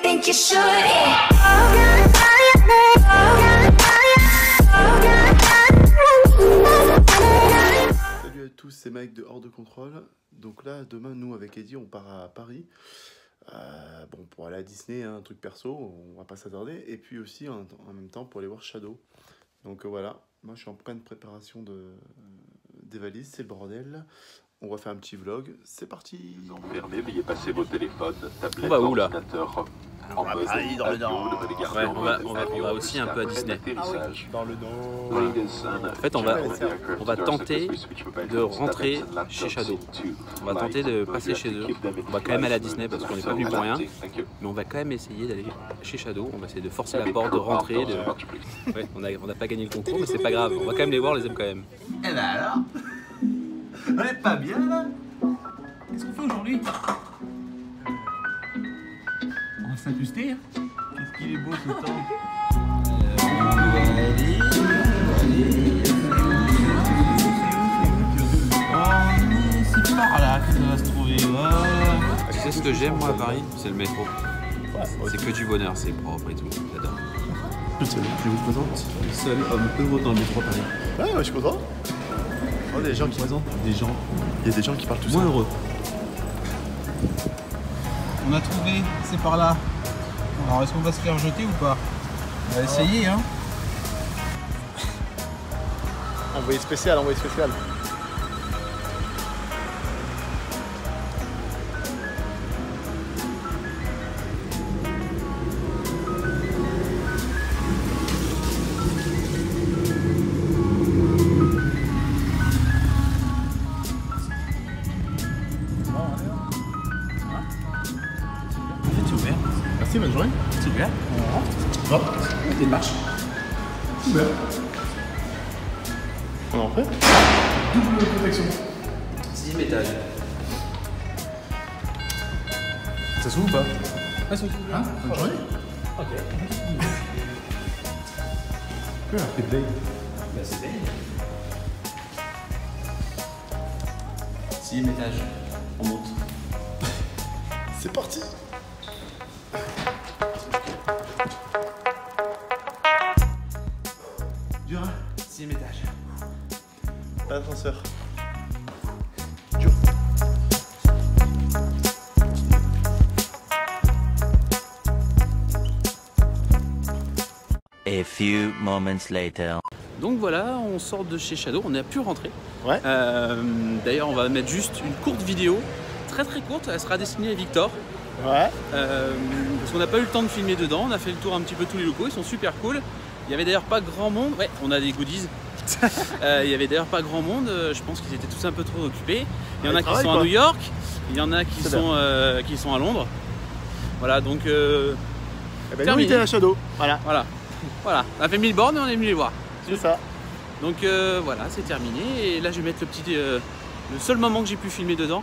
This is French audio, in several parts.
think you should, yeah. Salut à tous, c'est Mike de Hors de Contrôle. Donc là, demain, nous, avec Eddie, on part à Paris. Bon, pour aller à Disney, un truc perso, on va pas s'attarder. Et puis aussi, en même temps, pour aller voir Shadow. Donc voilà, moi, je suis en pleine préparation des valises, c'est le bordel. On va faire un petit vlog, c'est parti. Fermez, veuillez passer vos téléphones, tablettes, On va où là? ordinateurs. On va Paris, dans le Nord. Ouais, on va aussi un peu à Disney. Dans le Nord. En fait, on va tenter de rentrer chez Shadow. On va tenter de passer chez eux. On va quand même aller à Disney parce qu'on n'est pas venu pour rien. Mais on va quand même essayer d'aller chez Shadow. On va essayer de forcer la porte, de rentrer. Ouais, on n'a pas gagné le concours, mais c'est pas grave. On va quand même les voir, on les aime quand même. Eh ben alors, on est pas bien là. Qu'est-ce qu'on fait aujourd'hui? On va s'incruster, hein. Qu'est-ce qu'il est beau ce temps. On doit aller. C'est par là que ça va se trouver. Tu sais ce que j'aime moi à Paris? C'est le métro. C'est que du bonheur, c'est propre et tout. J'adore. Je vous présente le seul homme heureux dans le métro à Paris. Ouais, je suis content. Oh, des gens qui présentent des gens. Il y a des gens qui parlent tout moins seul. Heureux. On a trouvé, c'est par là. Alors est-ce qu'on va se faire jeter ou pas? On va essayer, hein. Envoyé spécial, envoyé spécial. Merci, bonne journée. C'est bien. Hop, c'est une marche. Super. On est en fait. Double protection. 6e étage. Ça s'ouvre ou pas? Ah, c'est Hein? Bonne journée. Ok. Que un fait de Bah c'est bien. 6e étage. On monte. C'est parti. Dur, hein? 6e étage. Pas d'ascenseur. A few moments later. Donc voilà, on sort de chez Shadow, on a pu rentrer. Ouais. D'ailleurs, on va mettre juste une courte vidéo, très courte, elle sera destinée à Victor. Ouais. Parce qu'on n'a pas eu le temps de filmer dedans, on a fait le tour un petit peu tous les locaux, ils sont super cool. Il y avait d'ailleurs pas grand monde, ouais, on a des goodies. Il y avait d'ailleurs pas grand monde, je pense qu'ils étaient tous un peu trop occupés. Il y en a qui sont à New York, il y en a qui sont à Londres. Voilà, donc Eh ben, nous, on était à Shadow. Voilà. Voilà, on a fait 1000 bornes et on est venu les voir. C'est ça. Donc voilà, c'est terminé. Et là, je vais mettre le seul moment que j'ai pu filmer dedans.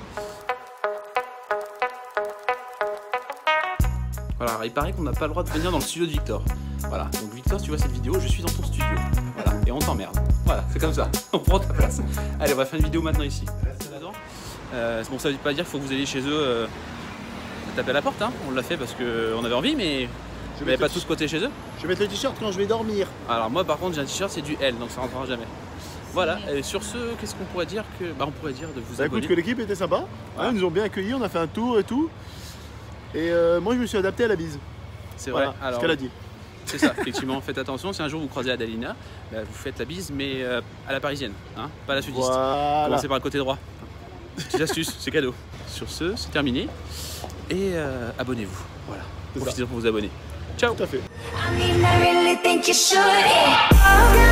Voilà, il paraît qu'on n'a pas le droit de venir dans le studio de Victor. Voilà, donc Victor, si tu vois cette vidéo, je suis dans ton studio. Voilà, et on t'emmerde. Voilà, c'est comme ça. On prend ta place. Allez, on va faire une vidéo maintenant ici. Bon, ça veut pas dire qu'il faut que vous alliez chez eux taper à la porte. Hein. On l'a fait parce qu'on avait envie, mais vous n'avez pas tous côté chez eux. Je vais mettre le t-shirt quand je vais dormir. Alors moi, par contre, j'ai un t-shirt, c'est du L, donc ça rentrera jamais. Voilà, et sur ce, qu'est-ce qu'on pourrait dire que... Bah, on pourrait dire de vous abonner. Écoute, que l'équipe était sympa. Voilà. Ils nous ont bien accueillis, on a fait un tour et tout. Et moi, je me suis adapté à la bise. C'est vrai, Voilà, alors... ce qu'elle a dit. C'est ça, effectivement, faites attention, si un jour vous croisez Adalina, bah, vous faites la bise, mais à la parisienne, hein, pas à la sudiste. Voilà. Commencez par le côté droit. Petite astuce, c'est cadeau. Sur ce, c'est terminé. Et abonnez-vous, voilà. Profitez pour vous abonner. Ciao. Tout à fait. I mean, I really think you should, yeah.